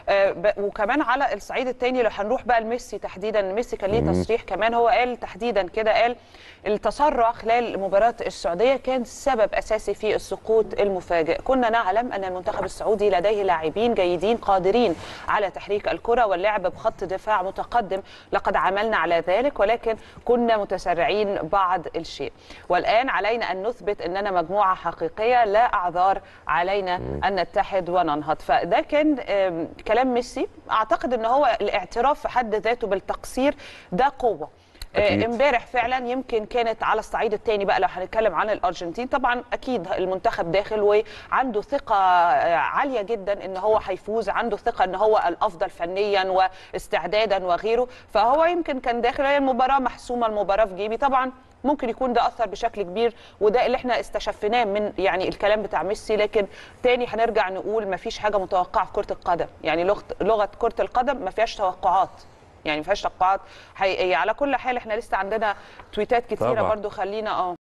وكمان على الصعيد الثاني لو هنروح بقى لميسي تحديدا، ميسي كان ليه تصريح كمان، هو قال تحديدا كده، قال التسرع خلال مباراة السعودية كان سبب أساسي في السقوط المفاجئ. كنا نعلم أن المنتخب السعودي لديه لاعبين جيدين قادرين على تحريك الكرة واللعب بخط دفاع متقدم، لقد عملنا على ذلك ولكن كنا متسرعين بعض الشيء، والآن علينا أن نثبت أننا مجموعة حقيقية، لا أعذار علينا أن نتحد وننهض. فده كان كلام ميسي. أعتقد أن هو الاعتراف في حد ذاته بالتقصير ده قوة. امبارح فعلا يمكن كانت على الصعيد الثاني بقى، لو هنتكلم عن الارجنتين طبعا اكيد المنتخب داخل وعنده ثقه عاليه جدا ان هو هيفوز، عنده ثقه ان هو الافضل فنيا واستعدادا وغيره، فهو يمكن كان داخل هي المباراه محسومه، المباراه في جيبي. طبعا ممكن يكون ده اثر بشكل كبير، وده اللي احنا استشفيناه من يعني الكلام بتاع ميسي. لكن تاني هنرجع نقول ما فيش حاجه متوقعه في كره القدم، يعني لغه كره القدم ما فيهاش توقعات، يعني ما فيهاش توقعات حقيقيه. على كل حال احنا لسه عندنا تويتات كتيره برضو، خلينا